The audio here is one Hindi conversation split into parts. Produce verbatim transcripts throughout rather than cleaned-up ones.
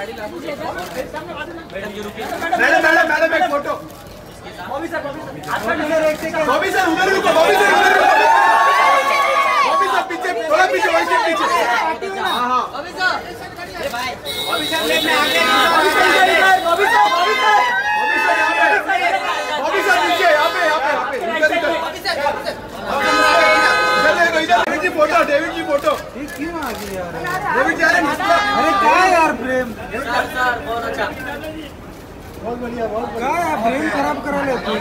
मैडम मैडम मैडम एक photo. Bobby sir Bobby sir उधर रुको, बॉबी सर उधर रुको, बॉबी सर पीछे थोड़ा पीछे वैसे पीछे। हाँ हाँ Bobby sir Bobby sir late में आ गए। Bobby sir Bobby sir Bobby sir Bobby sir यहाँ पे, बॉबी सर नीचे यहाँ पे यहाँ पे यहाँ पे इधर इधर इधर इधर डेविड जी फोटो, डेविड जी फोटो। ये क्यों आ गई यार? डेविड जी अरे क्या यार प्रेम सर सर बहुत अच्छा, बहुत बढ़िया बहुत बढ़िया। क्या यार प्रेम खराब करा ले तू।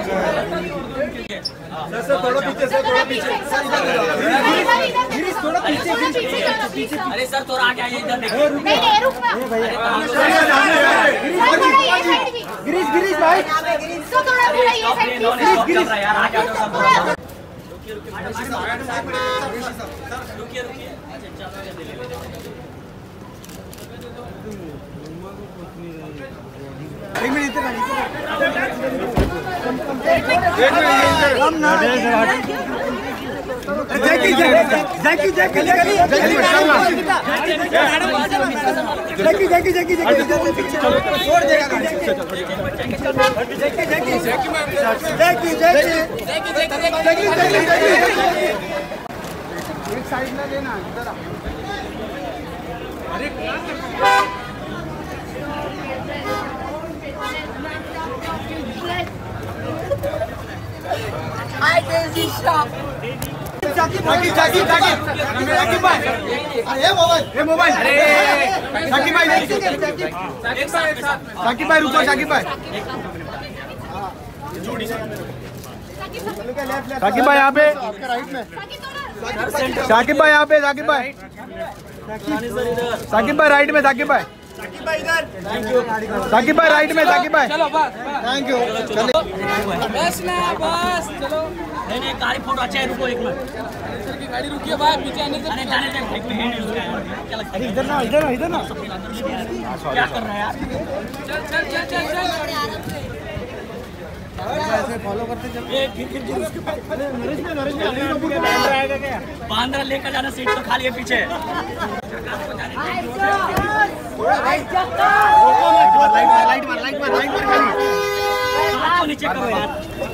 सर सर थोड़ा पीछे, सर थोड़ा पीछे, सर इधर गिरीश थोड़ा पीछे पीछे। अरे सर थोड़ा आगे आइए, इधर देखिए। नहीं नहीं रुक ना गिरीश गिरीश भाई तो थोड़ा पूरा ये साइड गिरीश गिरीश यार आगे आओ सब। रुकिए रुकिए रुकिए रुकिए। अच्छा चलो ये ले ले। एक मिनट इधर कम ना जैकी जैकी जैकी जैकी जैकी जैकी जैकी छोड़ देगा गाड़ी। जैकी जैकी जैकी जैकी जैकी एक साइड में लेना इधर। अरे Hi, Daisy Shop. Jackie, Jackie, Jackie, Jackie, Jackie bhai. अरे मोबाइल, ये मोबाइल. अरे Jackie bhai, Jackie bhai, Jackie bhai रुको, Jackie bhai. Jackie bhai यहाँ पे. आपके राइट में. Jackie bhai यहाँ पे, Jackie bhai. Jackie bhai right में, Jackie bhai. साकिब भाई इधर, थैंक यू। साकिब भाई राइट में, साकिब भाई चलो बस, थैंक यू। चलो बस ना बस चलो। नहीं नहीं गाड़ी फोटो अच्छा है, रुको एक मिनट। सर की गाड़ी रुकी है भाई, पीछे आने दे। अरे जाने दे, एक मिनट रुक क्या लगता है? इधर ना इधर ना इधर ना क्या कर रहा है यार? चल चल चल चल चल ऐसे फॉलो करते चल। ए फिर फिर उसके पास अरे नरेश में नरेश में बांद्रा आएगा क्या? बांद्रा लेकर जाना, सीट तो खाली है पीछे। लाइट मार लाइट मार लाइट मार लाइट मार खाली आपको नीचे करो यार।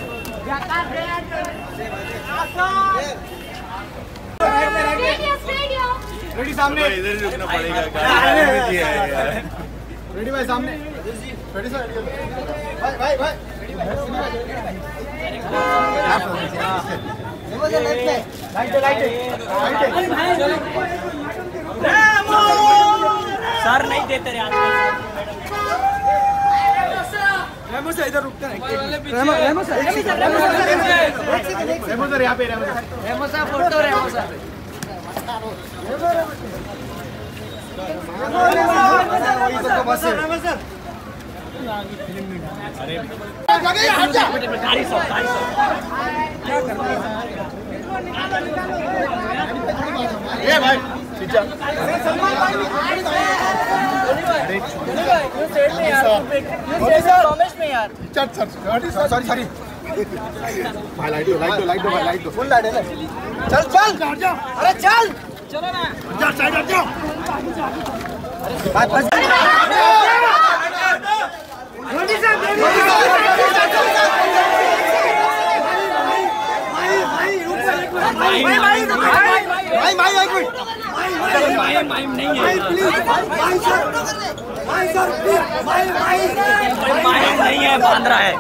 रेडी सामने, इधर ही रुकना पड़ेगा। रेडी भाई सामने, रेडी सर भाई भाई भाई लाइट लाइट सर नहीं देते रे आजकल। रेमो सर इधर रुकते हैं। Remo Remo sir Remo sir Remo sir यहाँ पे Remo sir Remo sir photo Remo sir Remo sir अरे गाड़ी सब गाड़ी सब ये भाई चल सलमान भाई सॉरी सॉरी भाई लाइट दो लाइट दो लाइट दो भाई लाइट दो फुल लाइट है ना। चल चल अरे चल चलो ना जा साइड हट जाओ। भाई बस रोटी साहब भाई भाई भाई भाई भाई एक मिनट भाई भाई नहीं है प्लीज भाई सर भाई सर प्लीज भाई भाई भाई नहीं है बांद्रा है।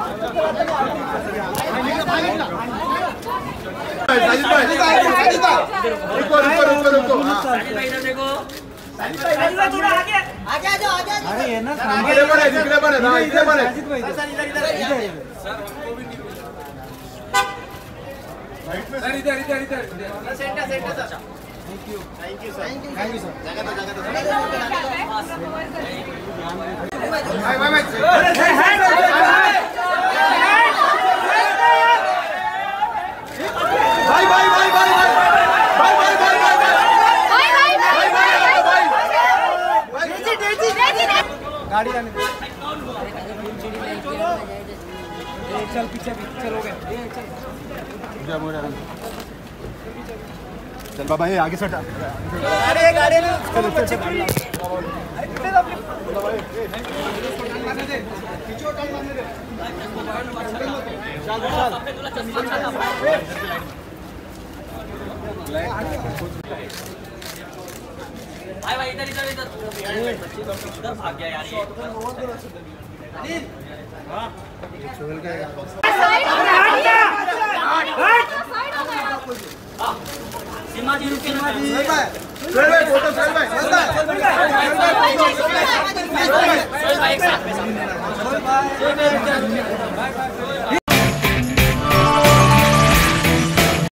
साजिद भाई साजिद भाई रुको रुको रुको रुको इधर देखो साजिद भाई थोड़ा आगे आगे आ जाओ आगे। अरे ये ना सामने बने दिखने बने ना इधर बने साजिद भाई सर इधर इधर इधर सर वो भी सर इधर इधर इधर centre centre sir. Thank you thank you sir thank you sir जगह तो जगह तो भाई भाई भाई भाई भाई भाई भाई भाई भाई भाई डेजी डेजी डेजी गाड़ी आने चल पीछे चल हो गया चल बाबा ये आगे से हटा। अरे गाड़ी में भाई भाई इधर इधर इधर इधर भाग गया यार ये अनिल हां चल गया सीमा जी रुकिए ना भाई भाई फोटो चल भाई